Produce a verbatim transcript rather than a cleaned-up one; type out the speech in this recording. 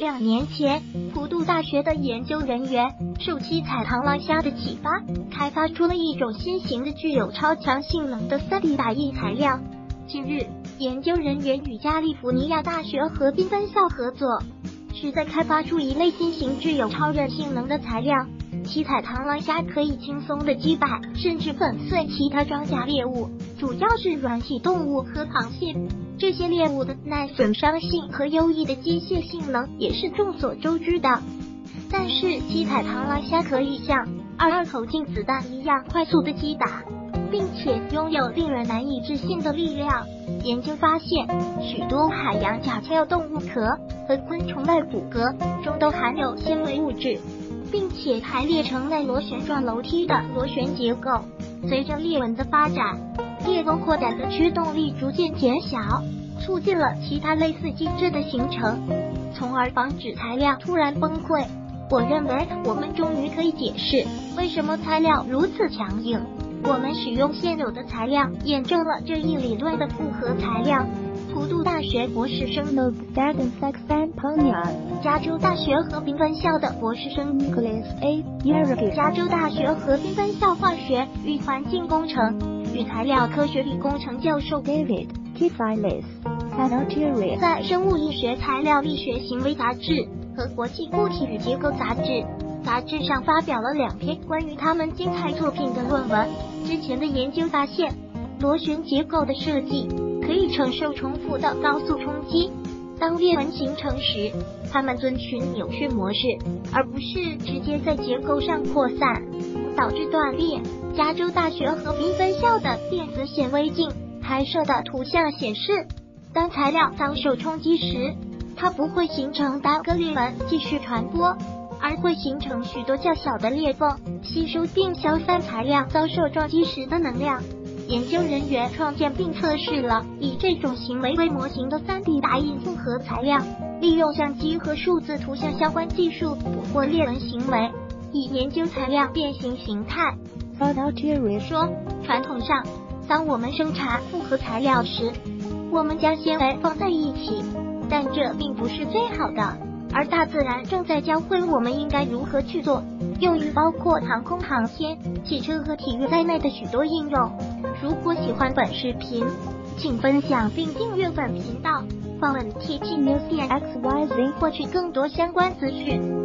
两年前，普渡大学的研究人员受七彩螳螂虾的启发，开发出了一种新型的具有超强性能的 三 D 打印材料。近日，研究人员与加利福尼亚大学河滨分校合作，是在开发出一类新型具有超韧性能的材料。七彩螳螂虾可以轻松地击败甚至粉碎其他装甲猎物，主要是软体动物和螃蟹。这些猎物的耐损伤性和优异的机械性能也是众所周知的。但是七彩螳螂虾可以像二二口径子弹一样快速的击打，并且拥有令人难以置信的力量。研究发现，许多海洋甲壳动物壳和昆虫类骨骼中都含有纤维物质，并且排列成类螺旋状楼梯的螺旋结构。随着裂纹的发展，裂缝扩展的驱动力逐渐减小，促进了其他类似机制的形成，从而防止材料突然崩溃。我认为我们终于可以解释为什么材料如此强硬。我们使用现有的材料验证了这一理论的复合材料。普渡大学博士生 Novstatin Saxampania， 加州大学河滨分校的博士生 Nicholas A. Yergin， 加州大学河滨分校化学与环境工程与材料科学与工程教授 David Kitfilis， 在《生物医学材料力学行为杂志》和《国际固体与结构杂志》杂志上发表了两篇关于他们精彩作品的论文。之前的研究发现，螺旋结构的设计可以承受重复的高速冲击。当裂纹形成时，它们遵循扭曲模式，而不是直接在结构上扩散，导致断裂。加州大学河滨分校的电子显微镜拍摄的图像显示，当材料遭受冲击时，它不会形成单个裂纹继续传播，而会形成许多较小的裂缝，吸收并消散材料遭受撞击时的能量。研究人员创建并测试了以这种行为为模型的 三 D 打印复合材料，利用相机和数字图像相关技术捕获裂纹行为，以研究材料变形形态。说，传统上，当我们生产复合材料时，我们将纤维放在一起，但这并不是最好的。而大自然正在教会我们应该如何去做，用于包括航空航天、汽车和体育在内的许多应用。如果喜欢本视频，请分享并订阅本频道，访问 T T News 点 X Y Z 获取更多相关资讯。